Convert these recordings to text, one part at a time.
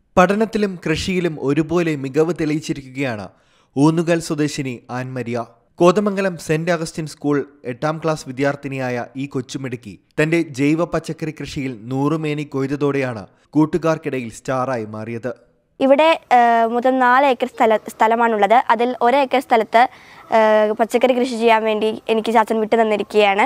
പഠനത്തിലും കൃഷിയിലും ഒരുപോലെ മികവ് തെളിയിച്ചിരിക്കുകയാണ് ഊന്നുകൽ സ്വദേശിനി Annmaria. Kothamangalam saint Augustine school 8ാം ക്ലാസ് വിദ്യാർത്ഥിനിയായ ഈ കൊച്ചുമിടുക്കി തന്റെ ജൈവ പച്ചക്കറി കൃഷിയിൽ 100 മേനി കൊയ്തതോടെയാണ് കൂട്ടുകാർക്കിടയിൽ സ്റ്റാറായി മാറിയത്. ഇവിടെ മൊത്തം 4 ഏക്കർ സ്ഥലമാണുള്ളത്. അതിൽ 1 ഏക്കർ സ്ഥലത്ത് പച്ചക്കറി കൃഷി ചെയ്യാൻ വേണ്ടി എനിക്ക് ചാച്ചൻ വിട്ടു തന്നിരിക്കുകയാണ്.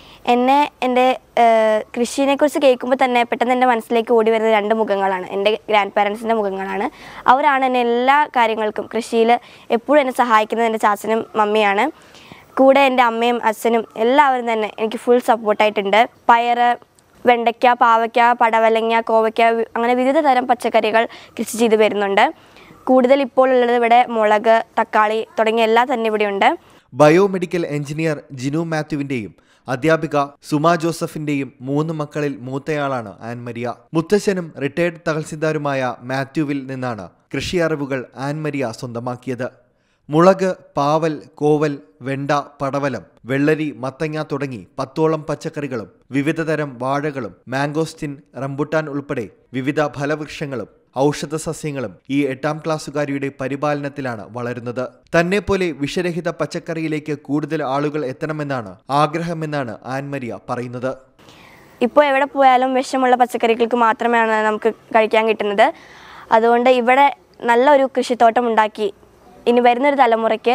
എൻ്റെ കൃഷിയെക്കുറിച്ച് കേൾക്കുമ്പോൾ തന്നെ പെട്ടെന്ന് എൻ്റെ മനസ്സിലേക്ക് ഓടി വരുന്ന 2 മുഖങ്ങളാണ്. എൻ്റെ ഗ്രാൻഡ് പാരൻസിൻ്റെ മുഖങ്ങളാണ്. അവരാണ് എന്നെ എല്ലാ കാര്യങ്ങൾക്കും കൃഷിയിൽ എപ്പോഴും എന്നെ സഹായിക്കുന്നത്. എൻ്റെ ചാച്ചനും മമ്മിയാണ്. കൂടെ എൻ്റെ അമ്മയും അച്ഛനും എല്ലാവരും തന്നെ എനിക്ക് ഫുൾ സപ്പോർട്ടായിട്ടുണ്ട്. പയർ, വെണ്ടയ്ക്ക, പാവയ്ക്ക, പടവലങ്ങ, കോവയ്ക്ക, അങ്ങനെ വിവിധ തരം പച്ചക്കറികൾ കൃഷി ചെയ്ത് വരുന്നുണ്ട്. കൂടുതൽ ഇപ്പോൾ ഉള്ളത് ഇവിടെ മുളക്, തക്കാളി തുടങ്ങിയ എല്ലാം തന്നെ ഇവിടെയുണ്ട്. ബയോമെഡിക്കൽ എഞ്ചിനീയർ ജിനു മാത്യുവിൻ്റെയും അധ്യാപിക സുമ ജോസഫിന്റെയും 3 മക്കളിൽ മൂത്തയാളാണ് ആൻമരിയ. മുത്തശ്ശനും റിട്ടയർഡ് തഹസിൽദാരുമായ മാത്യുവിൽ നിന്നാണ് കൃഷി അറിവുകൾ ആൻമരിയ സ്വന്തമാക്കിയത്. മുളക്, പാവൽ, കോവൽ, വെണ്ട, പടവലം, വെള്ളരി, മത്തങ്ങ തുടങ്ങി 10ഓളം പച്ചക്കറികളും വിവിധതരം വാഴകളും മാംഗോസ്റ്റിൻ, റംബുട്ടാൻ ഉൾപ്പെടെ വിവിധ ഫലവൃക്ഷങ്ങളും ഔഷധ സസ്യങ്ങളും ഈ 8ാം ക്ലാസ്സുകാരിയുടെ പരിപാലനത്തിലാണ് വളരുന്നത്. തന്നെ പോലെ വിഷരഹിത പച്ചക്കറിയിലേക്ക് കൂടുതൽ ആളുകൾ എത്തണമെന്നാണ് ആഗ്രഹമെന്നാണ് ആൻമരിയ പറയുന്നത്. ഇപ്പോൾ എവിടെ പോയാലും വിഷമുള്ള പച്ചക്കറികൾക്ക് മാത്രമാണ് നമുക്ക് കഴിക്കാൻ കിട്ടുന്നത്. അതുകൊണ്ട് ഇവിടെ നല്ലൊരു കൃഷിത്തോട്ടം ഉണ്ടാക്കി ഇനി വരുന്നൊരു തലമുറയ്ക്ക്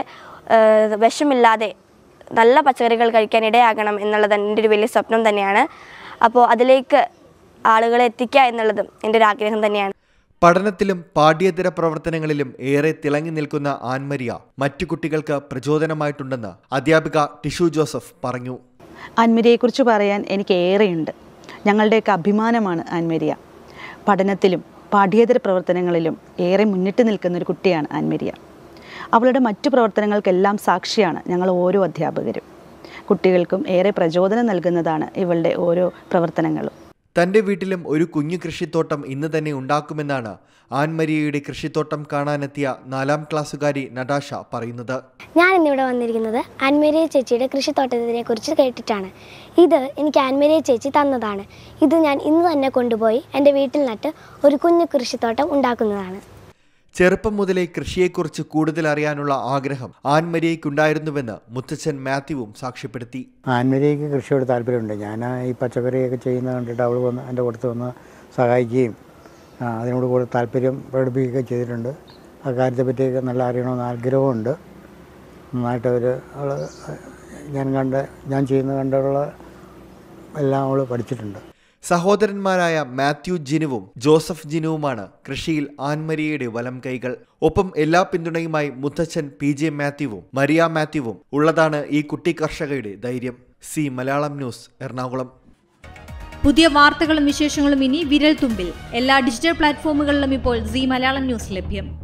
വിഷമില്ലാതെ നല്ല പച്ചക്കറികൾ കഴിക്കാൻ ഇടയാകണം എന്നുള്ളത് എൻ്റെ ഒരു വലിയ സ്വപ്നം തന്നെയാണ്. അപ്പോൾ അതിലേക്ക് ആളുകളെ എത്തിക്കുക എന്നുള്ളതും എൻ്റെ ഒരു ആഗ്രഹം തന്നെയാണ്. പഠനത്തിലും പാഠ്യേതര പ്രവർത്തനങ്ങളിലും ഏറെ തിളങ്ങി നിൽക്കുന്ന ആൻമരിയ മറ്റു കുട്ടികൾക്ക് പ്രചോദനമായിട്ടുണ്ടെന്ന് അധ്യാപിക ടിഷു ജോസഫ് പറഞ്ഞു. ആൻമരിയെക്കുറിച്ച് പറയാൻ എനിക്ക് ഏറെയുണ്ട്. ഞങ്ങളുടെയൊക്കെ അഭിമാനമാണ് ആൻമരിയ. പഠനത്തിലും പാഠ്യേതര പ്രവർത്തനങ്ങളിലും ഏറെ മുന്നിട്ട് നിൽക്കുന്നൊരു കുട്ടിയാണ് ആൻമരിയ. അവളുടെ മറ്റു പ്രവർത്തനങ്ങൾക്കെല്ലാം സാക്ഷിയാണ് ഞങ്ങൾ ഓരോ അധ്യാപകരും. കുട്ടികൾക്കും ഏറെ പ്രചോദനം നൽകുന്നതാണ് ഇവളുടെ ഓരോ പ്രവർത്തനങ്ങളും. തന്റെ വീട്ടിലും ഒരു കുഞ്ഞു കൃഷിത്തോട്ടം ഇന്ന് തന്നെ ഉണ്ടാക്കുമെന്നാണ് ആൻമരിയയുടെ കൃഷിത്തോട്ടം കാണാനെത്തിയ 4ാം ക്ലാസ്സുകാരി നടാഷ പറയുന്നത്. ഞാൻ ഇന്നിവിടെ വന്നിരിക്കുന്നത് ആൻമരിയ ചേച്ചിയുടെ കൃഷിത്തോട്ടത്തിനെ കുറിച്ച് കേട്ടിട്ടാണ്. ഇത് എനിക്ക് ആൻമരിയ ചേച്ചി തന്നതാണ്. ഇത് ഞാൻ ഇന്ന് തന്നെ കൊണ്ടുപോയി എൻ്റെ വീട്ടിൽ നട്ട് ഒരു കുഞ്ഞു കൃഷിത്തോട്ടം ഉണ്ടാക്കുന്നതാണ്. ചെറുപ്പം മുതലേ കൃഷിയെക്കുറിച്ച് കൂടുതൽ അറിയാനുള്ള ആഗ്രഹം ആൻമരിയയ്ക്കുണ്ടായിരുന്നുവെന്ന് മുത്തച്ഛൻ മാത്യുവും സാക്ഷ്യപ്പെടുത്തി. ആൻമരിയയ്ക്ക് കൃഷിയോട് താല്പര്യമുണ്ട്. ഞാൻ ഈ പച്ചക്കറിയൊക്കെ ചെയ്യുന്നത് കണ്ടിട്ട് അവൾ വന്ന് എൻ്റെ കൂട്ടത്തിൽ വന്ന് സഹായിക്കുകയും അതിനോട് കൂടെ താല്പര്യം പ്രകടിപ്പിക്കുകയൊക്കെ ചെയ്തിട്ടുണ്ട്. ആ കാര്യത്തെ പറ്റിയൊക്കെ നല്ല അറിയണമെന്ന് ആഗ്രഹമുണ്ട്. നന്നായിട്ട് അവൾ ഞാൻ ചെയ്യുന്നത് കണ്ടുള്ള എല്ലാം അവൾ പഠിച്ചിട്ടുണ്ട്. സഹോദരന്മാരായ മാത്യു ജിനുവും ജോസഫ് ജിനുവുമാണ് കൃഷിയിൽ ആൻമരിയയുടെ വലം കൈകൾ. ഒപ്പം എല്ലാ പിന്തുണയുമായി മുത്തച്ഛൻ PJ മാത്യുവും മരിയ മാത്യുവും ഉള്ളതാണ് ഈ കുട്ടി കർഷകയുടെ ധൈര്യം. C Malayalam news, Ernakulam. പുതിയ വാർത്തകളും വിശേഷങ്ങളും ഇനി വിരൽ തുമ്പിൽ. എല്ലാ ഡിജിറ്റൽ പ്ലാറ്റ്ഫോമുകളിലും ഇപ്പോൾ സി മലയാളം ന്യൂസ് ലഭ്യം.